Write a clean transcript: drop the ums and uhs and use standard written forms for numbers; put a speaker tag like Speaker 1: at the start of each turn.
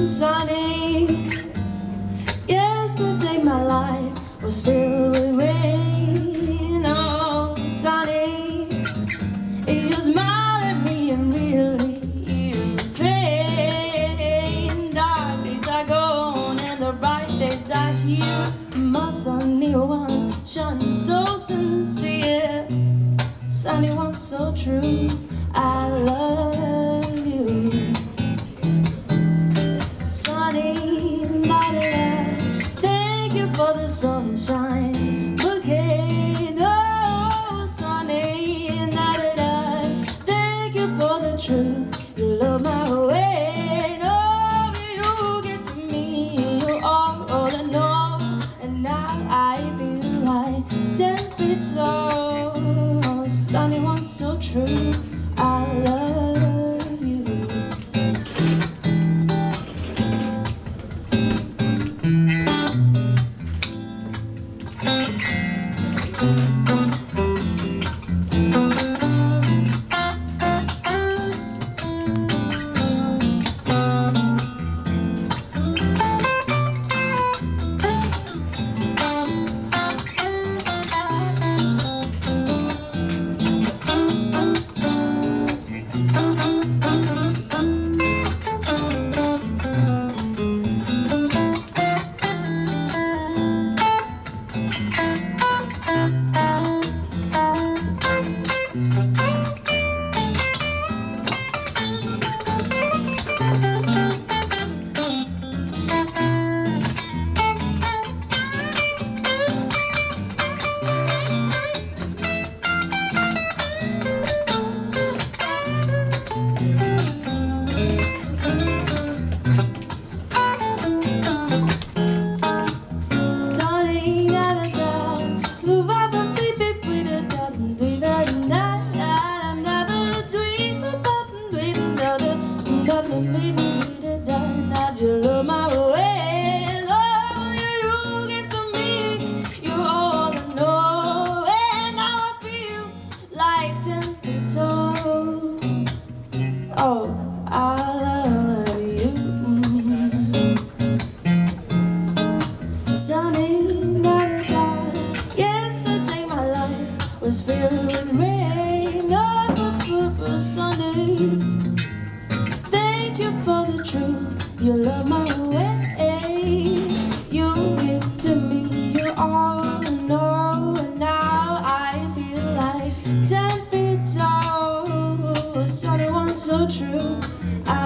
Speaker 1: sunny. Yesterday my life was filled with rain. Oh, sunny, you smile at me and really ease the pain. Dark days are gone and the bright days are here. My sunny one shining so sincere, sunny one so true. I love you, sunny. Thank you for the sunshine bouquet. Oh, sunny. Thank you for the truth. You love my way. Oh, you give to me you all and all, and now I feel like 10 feet tall. Sunny one so true. I love you. You love my way, love you give to me, you all I know, and now I feel like 10 feet tall. Oh, I love you, sunny, yesterday my life was filled with rain. Oh, sunny, thank you for the truth. You love my way. You give to me your all and all, and now I feel like 10 feet tall. Sunny one so true.